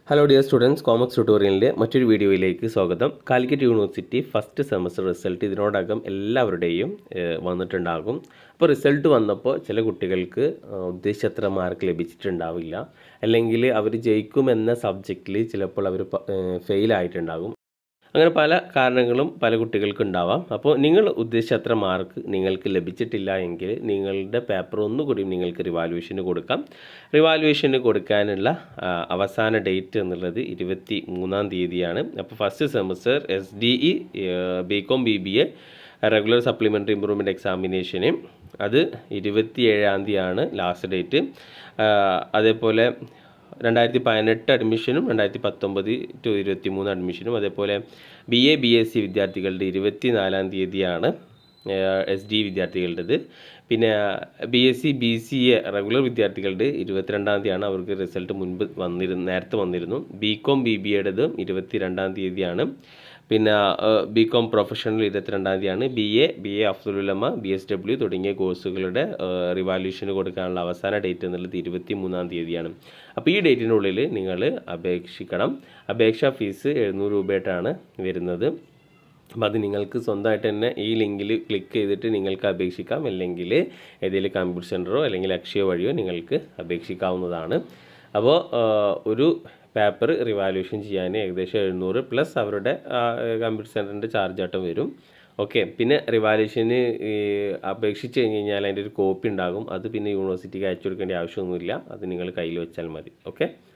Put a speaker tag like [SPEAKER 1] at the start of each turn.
[SPEAKER 1] Hello dear students, കോമക്സ് ട്യൂട്ടോറിയലിൻ്റെ മറ്റൊരു വീഡിയോയിലേക്ക് സ്വാഗതം. Calicut university first semester result ഇതിനോടകം എല്ലാവരുടെയും വന്നിട്ടുണ്ടാകും. അപ്പോൾ റിസൾട്ട് വന്നപ്പോൾ ചില കുട്ടികൾക്ക് ഉദ്ദേശിച്ചത്ര മാർക്ക് ലഭിച്ചിട്ടുണ്ടാവില്ല, അല്ലെങ്കിൽ അവർ ജയിക്കുമെന്ന സബ്ജക്റ്റിൽ ചിലപ്പോൾ അവർ ഫെയിലായിട്ടുണ്ടാകും. അങ്ങനെ പല കാരണങ്ങളും പല കുട്ടികൾക്ക് ഉണ്ടാവാം. അപ്പോൾ നിങ്ങൾ ഉദ്ദേശിച്ചത്ര മാർക്ക് നിങ്ങൾക്ക് ലഭിച്ചിട്ടില്ല എങ്കിൽ നിങ്ങളുടെ പേപ്പർ ഒന്നുകൂടി നിങ്ങൾക്ക് റിവാലുവേഷന് കൊടുക്കാം. റിവാലുവേഷന് കൊടുക്കാനുള്ള അവസാന ഡേറ്റ് എന്നുള്ളത് 23-ാം തീയതിയാണ്. അപ്പോൾ first semester SDE BCom BBA regular supplementary improvement എക്സാമിനേഷന് അത് 27-ാം തീയതിയാണ് ലാസ്റ്റ് ഡേറ്റ്. അതേപോലെ 2018 അഡ്മിഷനും 2019 to 23 അഡ്മിഷനും, അതേപോലെ BA BSc വിദ്യാർത്ഥികളുടെ 24-ാം തീയതിയാണ് SD വിദ്യാർത്ഥികളുടേത്. പിന്നെ BSc BCA റെഗുലർ വിദ്യാർത്ഥികളുടെ 22-ാം തീയതിയാണ്. അവർക്ക് റിസൾട്ട് നേരത്തെ വന്നിരുന്നു. BCom BBAയുടേത് 22-ാം തീയതിയാണ്. പിന്നെ BCom പ്രൊഫഷണൽ 22-ാം തീയതിയാണ്. BA അഫ്സലുൽ ഉലമ BSW തുടങ്ങിയ കോഴ്സുകളുടെ റിവാലുവേഷന് കൊടുക്കാനുള്ള അവസാന ഡേറ്റ് എന്നുള്ളത് 23-ാം തീയതിയാണ്. അപ്പോൾ ഈ ഡേറ്റിനുള്ളിൽ നിങ്ങൾ അപേക്ഷിക്കണം. അപേക്ഷാ ഫീസ് 700 രൂപയായിട്ടാണ് വരുന്നത്. അപ്പോൾ അത് നിങ്ങൾക്ക് സ്വന്തമായിട്ട് തന്നെ ഈ ലിങ്കിൽ ക്ലിക്ക് ചെയ്തിട്ട് നിങ്ങൾക്ക് അപേക്ഷിക്കാം, അല്ലെങ്കിൽ ഏതെങ്കിലും കമ്പ്യൂട്ടർ സെൻറ്ററോ അല്ലെങ്കിൽ അക്ഷയ വഴിയോ നിങ്ങൾക്ക് അപേക്ഷിക്കാവുന്നതാണ്. അപ്പോൾ ഒരു പേപ്പർ റിവാലുവേഷൻ ചെയ്യാൻ ഏകദേശം 700 പ്ലസ് അവരുടെ കമ്പ്യൂട്ടർ സെൻറ്ററിൻ്റെ ചാർജായിട്ടും വരും. ഓക്കെ, പിന്നെ റിവാലുവേഷന് അപേക്ഷിച്ച് കഴിഞ്ഞാൽ അതിൻ്റെ ഒരു കോപ്പി ഉണ്ടാകും. അത് പിന്നെ യൂണിവേഴ്സിറ്റിക്ക് അയച്ചു കൊടുക്കേണ്ട ആവശ്യമൊന്നുമില്ല, അത് നിങ്ങൾ കയ്യിൽ വെച്ചാൽ മതി. ഓക്കെ.